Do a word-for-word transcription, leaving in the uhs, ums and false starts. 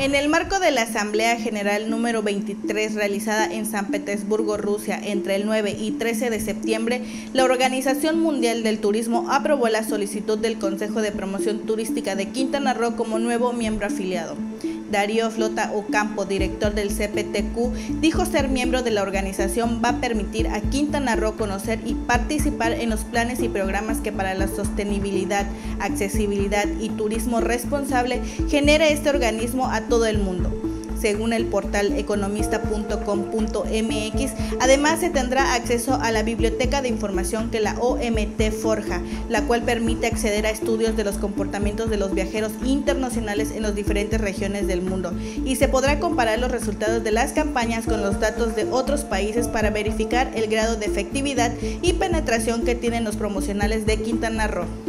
En el marco de la Asamblea General número veintitrés realizada en San Petersburgo, Rusia, entre el nueve y trece de septiembre, la Organización Mundial del Turismo aprobó la solicitud del Consejo de Promoción Turística de Quintana Roo como nuevo miembro afiliado. Darío Flota Ocampo, director del C P T Q, dijo ser miembro de la organización va a permitir a Quintana Roo conocer y participar en los planes y programas que para la sostenibilidad, accesibilidad y turismo responsable genera este organismo a todo el mundo. Según el portal economista punto com punto m x, además se tendrá acceso a la biblioteca de información que la O M T forja, la cual permite acceder a estudios de los comportamientos de los viajeros internacionales en las diferentes regiones del mundo, y se podrá comparar los resultados de las campañas con los datos de otros países para verificar el grado de efectividad y penetración que tienen los promocionales de Quintana Roo.